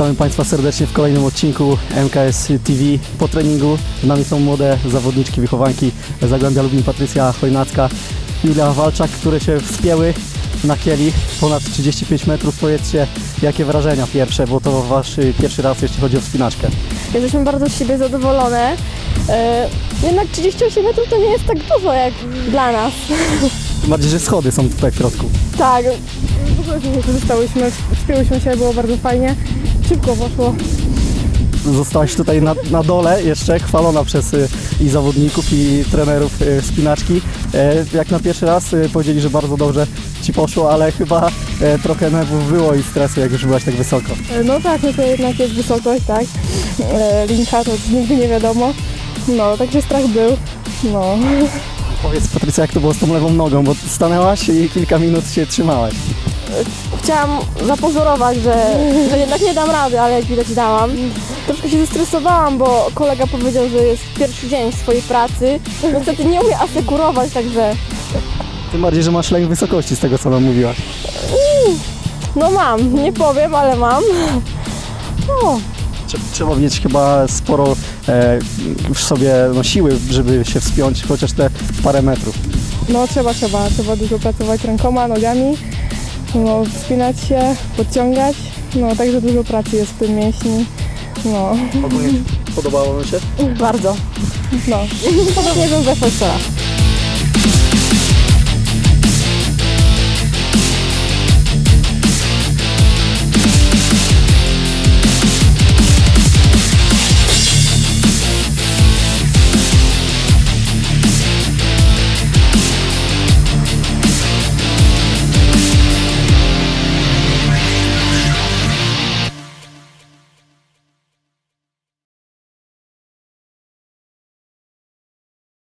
Witamy Państwa serdecznie w kolejnym odcinku MKS TV. Po treningu z nami są młode zawodniczki, wychowanki Zagłębia Lubin, Patrycja Chojnacka, Julia Walczak, które się wspięły na kieli ponad 35 metrów. Powiedzcie, jakie wrażenia pierwsze, bo to Wasz pierwszy raz, jeśli chodzi o wspinaczkę. Jesteśmy bardzo z siebie zadowolone. Jednak 38 metrów to nie jest tak dużo jak dla nas. Tym bardziej, że schody są tutaj w środku. Tak, w ogóle nie korzystałyśmy, wspięłyśmy się, było bardzo fajnie. Szybko poszło. Zostałaś tutaj na dole jeszcze chwalona przez i zawodników, i trenerów wspinaczki. Jak na pierwszy raz powiedzieli, że bardzo dobrze Ci poszło, ale chyba trochę nerwów było i stresu, jak już byłaś tak wysoko. No tak, no to jednak jest wysokość, tak. Linka to nigdy nie wiadomo. No, także strach był. No. Powiedz, Patrycja, jak to było z tą lewą nogą, bo stanęłaś i kilka minut się trzymałaś. Chciałam zapozorować, że jednak nie dam rady, ale jak widać dałam. Troszkę się zestresowałam, bo kolega powiedział, że jest pierwszy dzień swojej pracy. Niestety nie umie asekurować, także... Tym bardziej, że masz lęk wysokości, z tego co nam mówiłaś. No mam, nie powiem, ale mam. No. Trzeba mieć chyba sporo w sobie siły, żeby się wspiąć chociaż te parę metrów. No trzeba dużo pracować rękoma, nogami, no, wspinać się, podciągać, no także dużo pracy jest w tym mięśni, no. Ogólnie podobało mi się? Bardzo, no. Podobnie bym weszła jeszcze raz.